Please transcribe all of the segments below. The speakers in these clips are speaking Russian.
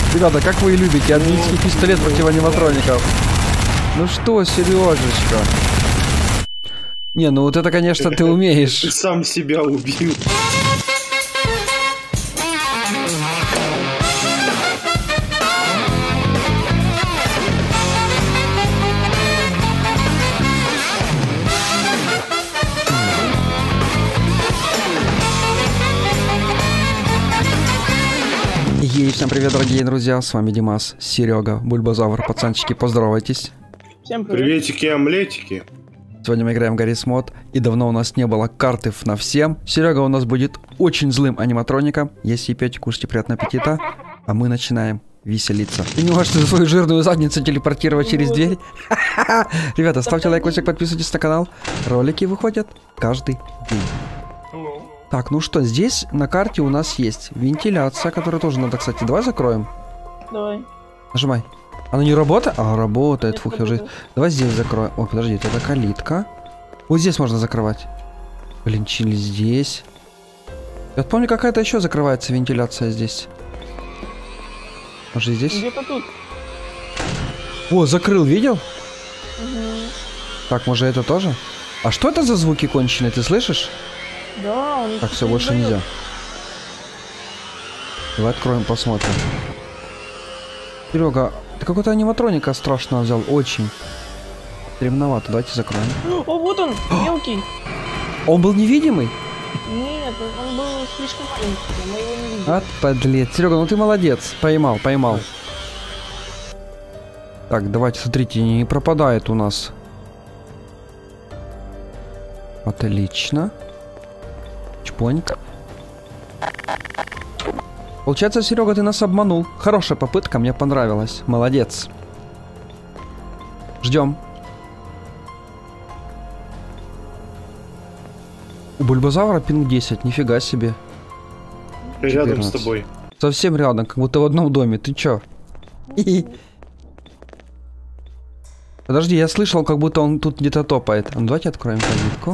Ребята, как вы любите армейский пистолет против аниматроников? Ну что, Сережечка? Не, ну вот это, конечно, ты умеешь. Ты сам себя убил. Ей, всем привет, дорогие друзья, с вами Димас, Серега, Бульбазавр, пацанчики, поздоровайтесь. Всем привет. Приветики, омлетики. Сегодня мы играем в Garry's Mod, и давно у нас не было карты на всем. Серега у нас будет очень злым аниматроником. Если пьете, кушайте, приятного аппетита, а мы начинаем веселиться. Ты не можешь свою жирную задницу телепортировать через дверь? Ребята, ставьте лайкосик, подписывайтесь на канал. Ролики выходят каждый день. Так, ну что, здесь на карте у нас есть вентиляция, которую тоже надо, кстати, давай закроем. Давай. Нажимай. Она не работает? А, работает. Нет, Фух, я уже... Давай здесь закроем. Ой, подожди, это калитка. Вот здесь можно закрывать. Блин, чили здесь. Я помню, какая-то еще закрывается вентиляция здесь. Может, здесь? Где-то тут. О, закрыл, видел? Угу. Так, может, это тоже? А что это за звуки конченые, ты слышишь? Да, он... Так, все, больше нельзя. Давай откроем, посмотрим. Серега, ты какой-то аниматроника страшного взял, очень. Стремновато, давайте закроем. О, вот он, мелкий. Он был невидимый? Нет, он был слишком маленький, мы его не видели. А, подлец. Серега, ну ты молодец. Поймал, поймал. Так, давайте, смотрите, не пропадает у нас. Отлично. Чпоньк. Получается, Серега, ты нас обманул. Хорошая попытка, мне понравилась. Молодец. Ждем. У Бульбазавра пинг 10, нифига себе. Рядом 14. с тобой. Совсем рядом, как будто в одном доме. Ты чё? Подожди, я слышал, как будто он тут где-то топает. Ну, давайте откроем калитку.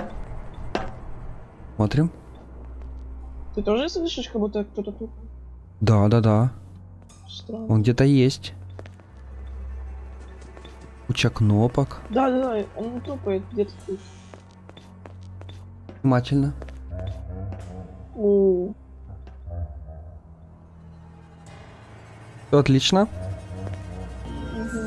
Смотрим. Ты тоже слышишь, как будто кто-то тут? Да, да, да. Странно. Он где-то есть. Куча кнопок. Да, да, да, он топает где-то тут. Внимательно. О, Всё отлично. угу.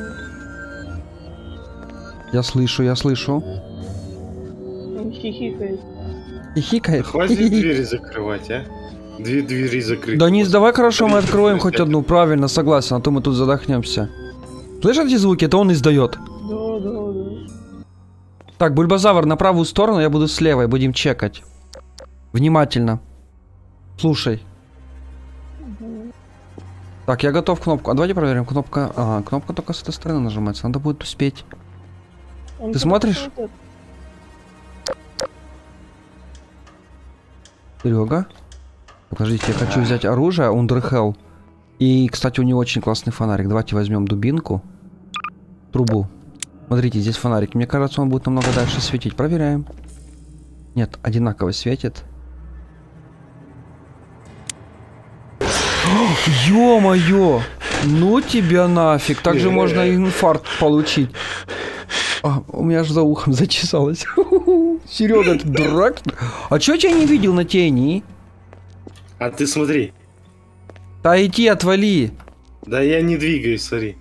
Я слышу, я слышу. Он хихикает. Хихикает. Хватит двери закрывать, а? Две двери закрыты. Да не, давай хорошо, мы Смотри, откроем как хоть это. одну, правильно, согласен, а то мы тут задохнемся. Слышишь эти звуки? Это он издает. Да, да, да. Так, Бульбазавр на правую сторону, я буду с левой, будем чекать. Внимательно. Слушай. Угу. Так, я готов кнопку. А давайте проверим. Кнопка... Ага, кнопка только с этой стороны нажимается. Надо будет успеть. Он Ты как смотришь? будто вот Серега. Подождите, я хочу взять оружие, Underhell. И, кстати, у него очень классный фонарик. Давайте возьмем дубинку. Трубу. Смотрите, здесь фонарик. Мне кажется, он будет намного дальше светить. Проверяем. Нет, одинаково светит. Ё-моё! Ну тебя нафиг. Так же можно инфаркт получить. А, у меня аж за ухом зачесалось. Серега, ты дурак? А чё я тебя не видел на тени? А ты смотри. Да иди, отвали. Да я не двигаюсь, смотри.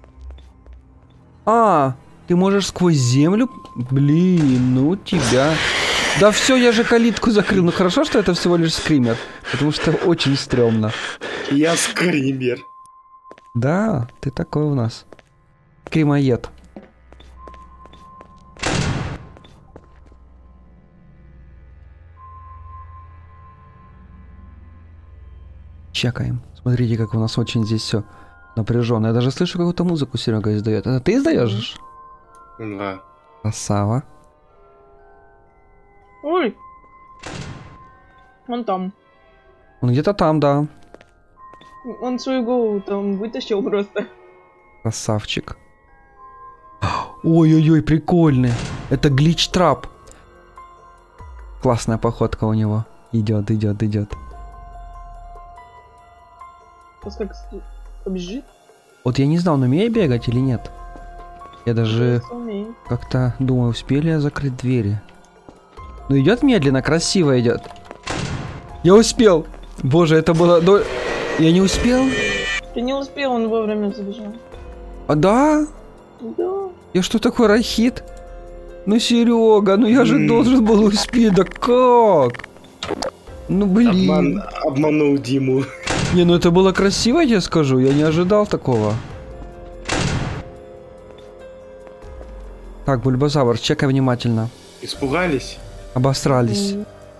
А, ты можешь сквозь землю? Блин, ну тебя. Да все, я же калитку закрыл. Ну хорошо, что это всего лишь скример. Потому что очень стрёмно. Я скример. Да, ты такой у нас. Скримоед. Чекаем. Смотрите, как у нас очень здесь все напряженно. Я даже слышу какую-то музыку Серега издает. Это ты издаешь? Да. Красава. Ой! Он там. Он где-то там, да. Он свою голову там вытащил просто. Красавчик. Ой-ой-ой, прикольный. Это глич-трап. Классная походка у него. Идет, идет, идет. Как побежит. Вот я не знал, он умеет бегать или нет. Я даже Умеет. как-то думаю, успели я закрыть двери. Ну идет медленно, красиво идет. Я успел. Боже, это было... Я не успел? Ты не успел, он вовремя забежал. А да? Да. Я что такой рахит? Ну Серега, ну я же должен был успеть, да как? Ну блин. Обманул Диму. Не, ну это было красиво, я тебе скажу, я не ожидал такого. Так, Бульбазавр, чекай внимательно. Испугались? Обосрались.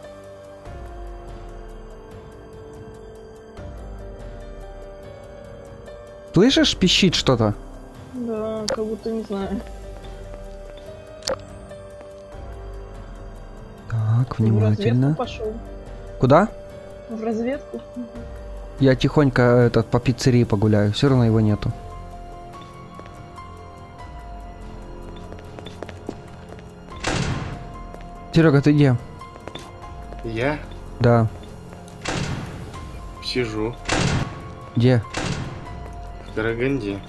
Слышишь, пищит что-то? Да, как будто не знаю. Так, В разведку внимательно. пошел. Куда? В разведку. Я тихонько по пиццерии погуляю, все равно его нету. Серега, ты где? Я Да. сижу Где? в Караганде.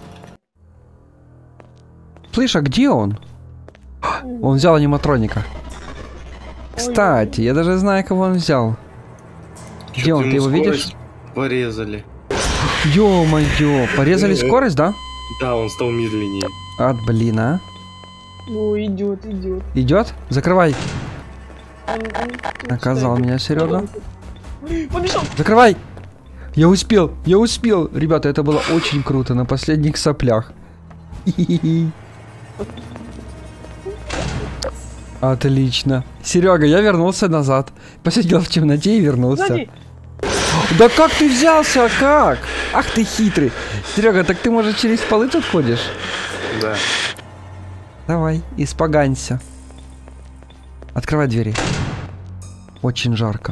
Слышь, а где он? Он взял аниматроника. Кстати, я даже знаю, кого он взял. Где Чё-то он? Ты ему его видишь? скорость порезали. Ё-моё, порезали скорость, да? Да, он стал медленнее. От блин, а? О, идет, идет. Идет? Закрывай. Он Наказал что, меня Серега. Побежал! Закрывай! Я успел, я успел. Ребята, это было очень круто на последних соплях. Хи-хи-хи. Отлично. Серега, я вернулся назад. Посидел в темноте и вернулся. Сзади! Да как ты взялся, а как? Ах ты хитрый. Серега, так ты, может, через полы тут ходишь? Да. Давай, испоганься. Открывай двери. Очень жарко.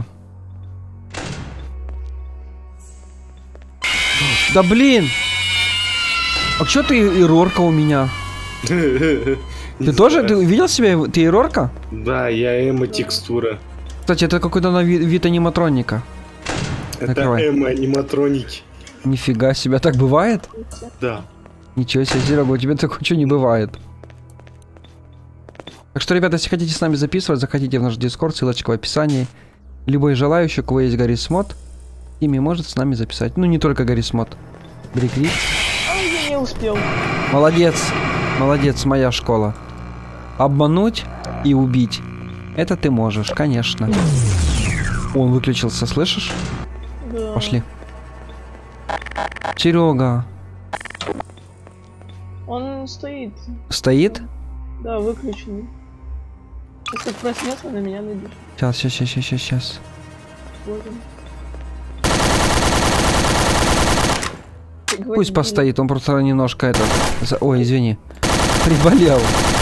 Да блин! А чё ты и Рорка у меня? Ты тоже? Ты видел себя? Ты и Рорка? Да, я эмо-текстура. Кстати, это какой-то вид аниматроника. Это Закрывай. эмо-аниматроники. Нифига себе, так бывает? Да. Ничего себе, Серега, у тебя такого что не бывает. Так что, ребята, если хотите с нами записывать, заходите в наш Discord, ссылочка в описании. Любой желающий, у кого есть Гаррис Мод, ими может с нами записать. Ну, не только Гаррис Мод. Брикрит. А, я не успел. Молодец, молодец, моя школа. Обмануть и убить. Это ты можешь, конечно. Он выключился, слышишь? Да. Пошли. Серега. Он стоит. Стоит? Да, выключенный. Если проснется, на меня найдет. Сейчас. Вот он. Пусть постоит, он просто немножко Ой, извини. Приболел.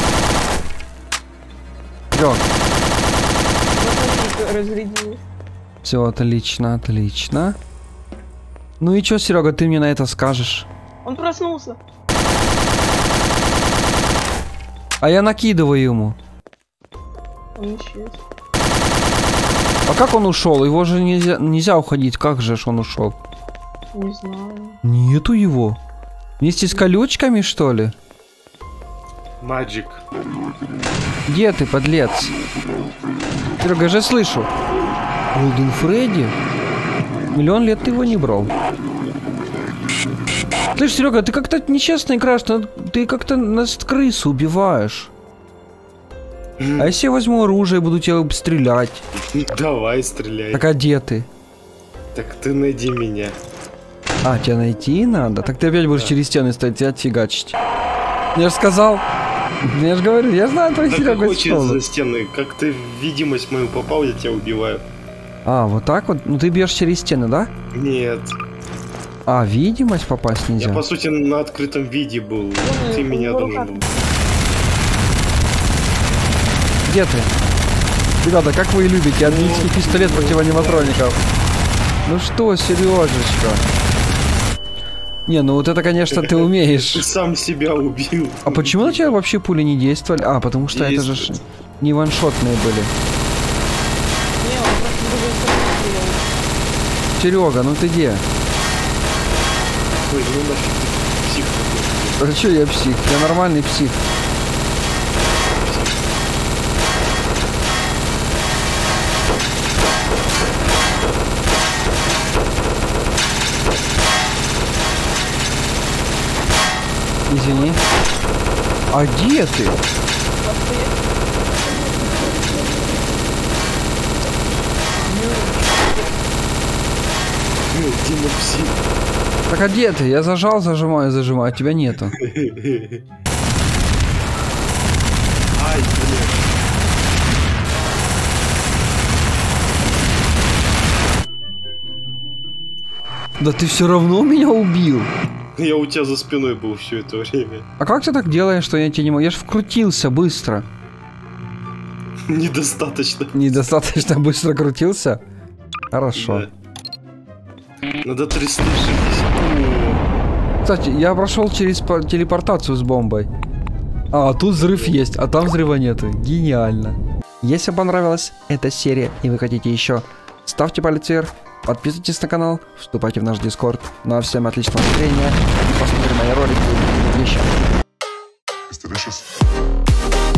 Лёг. Разрядил. Все, отлично, отлично. Ну и чё, Серега, ты мне на это скажешь? Он проснулся. А я накидываю ему. Он исчез. А как он ушел? Его же нельзя уходить. Как же ж он ушел? Не знаю. Нету его. Вместе с колючками, что ли? Маджик. Где ты, подлец? Серега, я же слышу. Голден Фредди? Миллион лет ты его не брал. Слышь, Серега, ты как-то нечестно играешь, ты как-то нас крысу убиваешь. А если я возьму оружие и буду тебя стрелять? Давай, стреляй. Так а где ты? Так ты найди меня. А, тебя найти надо? Так ты опять будешь через стены стоять и отфигачить. Я же сказал. Я же говорю, я знаю твою Да Серегу какой через школу. за стены? Как ты в видимость мою попал, я тебя убиваю. А, вот так вот? Ну ты бьешь через стены, да? Нет. А, видимость попасть нельзя? Я, по сути, на открытом виде был. Ты меня должен был. Где ты? Ребята, как вы любите армейский пистолет против аниматроников? Ну что, Сережечка? Не, ну вот это, конечно, ты умеешь. Ты сам себя убил. А почему на тебя вообще пули не действовали? А, потому что это же не ваншотные были. Не, он просто другой стороной стрелял. Серега, ну ты где? Ой, ну нафиг ты псих такой. А чё я псих? Я нормальный псих. Извини. А где ты? Дима псих. Так а где ты? Я зажал, зажимаю, а тебя нету. Ай, блин. Да ты все равно меня убил. Я у тебя за спиной был все это время. А как ты так делаешь, что я тебе не могу? Я ж вкрутился быстро. Недостаточно. Недостаточно быстро крутился? Хорошо. Да. Надо 360. Кстати, я прошел через телепортацию с бомбой. А тут взрыв есть, а там взрыва нету. Гениально. Если понравилась эта серия и вы хотите еще, ставьте палец вверх, подписывайтесь на канал, вступайте в наш дискорд. Ну а всем отличного настроения и посмотрим мои ролики еще.